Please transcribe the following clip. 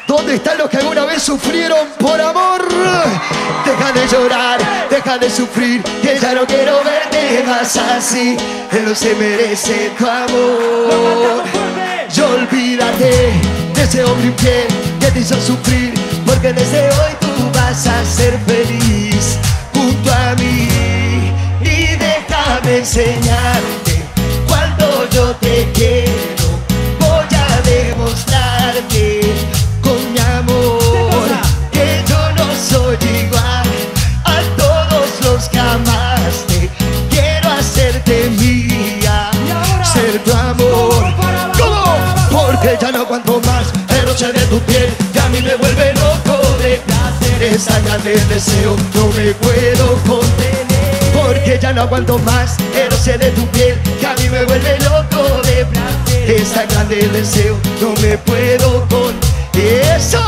¿Dónde están los que alguna vez sufrieron por amor? Deja de llorar, deja de sufrir, que ya no quiero verte más así. Él no se merece tu amor. Y olvídate de ese hombre infiel que te hizo sufrir, porque desde hoy tú vas a ser feliz junto a mí. Y déjame enseñarte cuánto yo te quiero. Voy a demostrarte con mi amor que yo no soy igual a todos los que amaste. Quiero hacerte mía, ser tu amor. ¿Cómo? Porque ya no aguanto más el roce de tu piel, que a mí me vuelve loco de placer. Esa grande deseo no me puedo contener. Porque ya no aguanto más el roce de tu piel, que a mí me vuelve loco de placer. Esa grande deseo no me puedo contener. ¡Eso!